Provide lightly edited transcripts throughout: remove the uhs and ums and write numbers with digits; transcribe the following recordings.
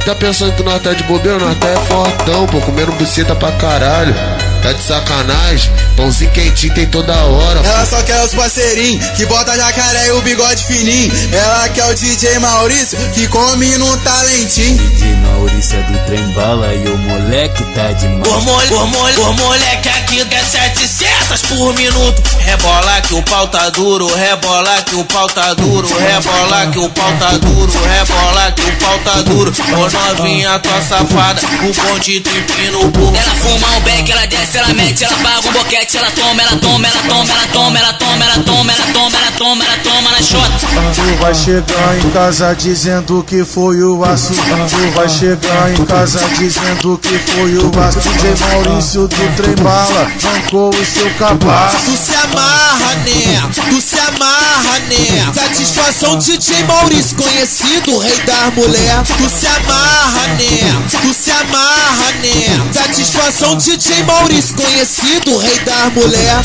Tá pensando que nós tá de bobeira? Nós tá é fortão, pô, comendo buceta pra caralho. Tá de sacanagem, pãozinho quentinho tem toda hora. Ela só quer os parceirinhos, que bota jacaré e o bigode fininho. Ela quer o DJ Maurício, que come num talentinho. DJ Maurício é do trem bala e o moleque tá de mal. O moleque aqui quer 700 por minuto. Rebola que o pau tá duro, rebola que o pau tá duro, rebola que o pau tá duro, rebola que o pau tá duro. Ô novinha, tua safada, o bonde do empino o burro. Ela fuma um beck, ela desce, ela mete, ela paga um boquete, ela toma, ela toma, ela toma, ela toma, ela toma, ela toma, ela toma, ela toma, ela toma na chota. Tu vai chegar em casa dizendo que foi o aço. Tu vai chegar em casa dizendo que foi o aço. DJ Maurício do trem bala arrancou o seu cabaço. Tu se amarra, né? Tu se amarra, né? Satisfação DJ Maurício, conhecido rei das mulher. Tu se amarra, né? Tu se amarra, né? Satisfação DJ Maurício, conhecido rei das mulher.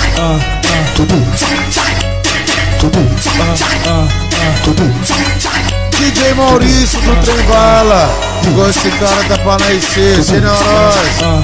DJ Maurício do trem bala, igual esse cara tá pra nascer, senhores.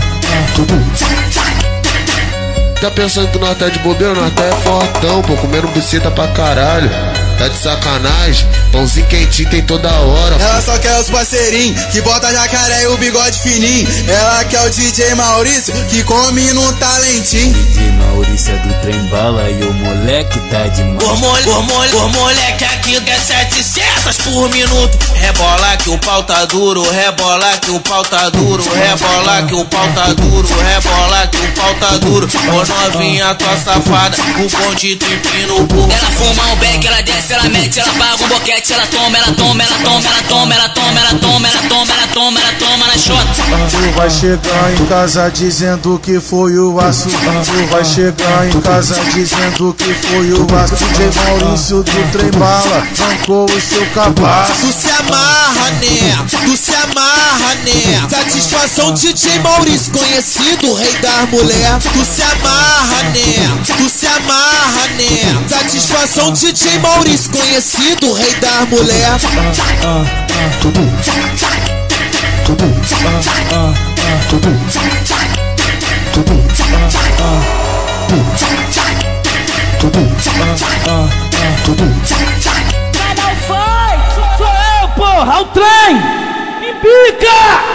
Tá pensando que nós tá de bobeira? Nós tá é fortão, pô, comendo buceta pra caralho. Tá de sacanagem, pãozinho quentinho tem toda hora. Ela só quer os parceirinhos, que bota jacaré e o bigode fininho. Ela quer o DJ Maurício, que come num talentinho. DJ Maurício é do trem bala e o moleque tá de mal. O moleque aqui quer 700 por minuto. Rebola que o pau tá duro, rebola que o pau tá duro, rebola que o pau tá duro, rebola que o pau tá duro. Ô novinha, tua safada, o bonde do empino o burro. Ela fuma um beck, ela desce, ela mete, ela paga um boquete, ela toma, ela toma, ela toma, ela toma, ela toma, ela toma, ela toma, ela toma, ela toma na chota. Tu vai chegar em casa dizendo que foi o aço. Tu vai chegar em casa dizendo que foi o aço. DJ Maurício do trem bala arrancou o seu cabaço. Tu se amarra, né? Tu se amarra, né? Satisfação DJ Maurício, conhecido rei das mulher. Tu se amarra, né? Tu se amarra, né? Satisfação DJ Maurício, conhecido rei das mulher. Canal Fight, sou eu, porra, o trem, me pica!